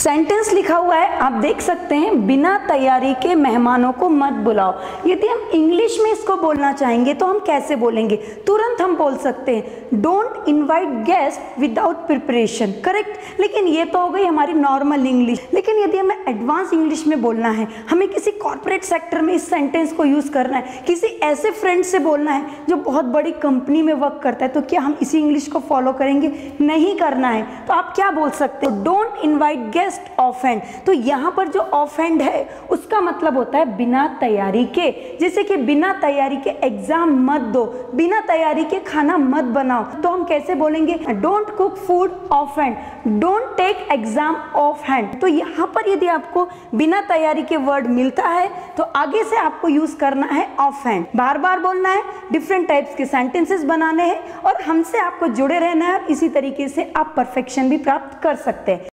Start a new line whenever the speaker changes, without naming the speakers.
Sentence लिखा हुआ है, आप देख सकते हैं, बिना तैयारी के मेहमानों को मत बुलाओ। यदि हम इंग्लिश में इसको बोलना चाहेंगे तो हम कैसे बोलेंगे? तुरंत हम बोल सकते हैं don't invite guest without preparation, correct. लेकिन ये तो हो गई हमारी नॉर्मल इंग्लिश। लेकिन यदि हमें एडवांस इंग्लिश में बोलना है, हमें किसी कॉर्पोरेट सेक्टर में इस सेंटेंस को यूज करना है, किसी ऐसे फ्रेंड से बोलना है जो बहुत बड़ी कंपनी में वर्क करता है, तो क्या हम इसी इंग्लिश को फॉलो करेंगे? नहीं करना है। तो आप क्या बोल सकते हो? Don't invite guest offend. तो यहाँ पर जो ऑफेंड है उसका मतलब होता है बिना तैयारी के। जैसे कि बिना तैयारी के एग्जाम मत दो, बिना तैयारी के खाना मत बनाओ, तो हम कैसे बोलेंगे? Don't cook food off hand, don't take exam off hand. तो यहाँ पर यदि आपको बिना तैयारी के वर्ड मिलता है तो आगे से आपको यूज करना है ऑफ हैंड। बार बार बोलना है, डिफरेंट टाइप्स के सेंटेंसेस बनाने हैं और हमसे आपको जुड़े रहना है। इसी तरीके से आप परफेक्शन भी प्राप्त कर सकते हैं।